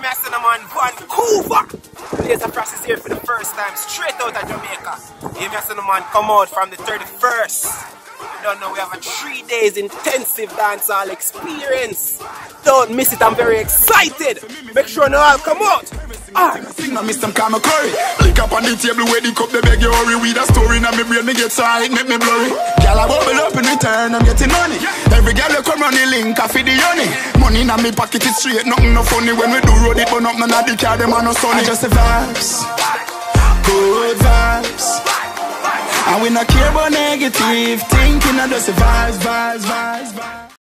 me a man, Vancouver. Blazer Frass is here for the first time, straight out of Jamaica. Hear me a man, come out from the 31st. You don't know, we have a 3 days intensive dancehall experience. Don't miss it, I'm very excited. Make sure no all come out. Sing now, Mr. Kama Curry. Lick up on the table where the cup, they beg you hurry. With a story now, me brain, me get side, make me blurry. Girl, I bubble up in return, I'm getting money. Every girl you come round the link, I feed the honey. Money in my pocket, it's straight, nothing no funny. When we do road it, but up, none of the car, them are no sunny. Just the vibes, good vibes. And we not care about negative thinking, I just the vibes.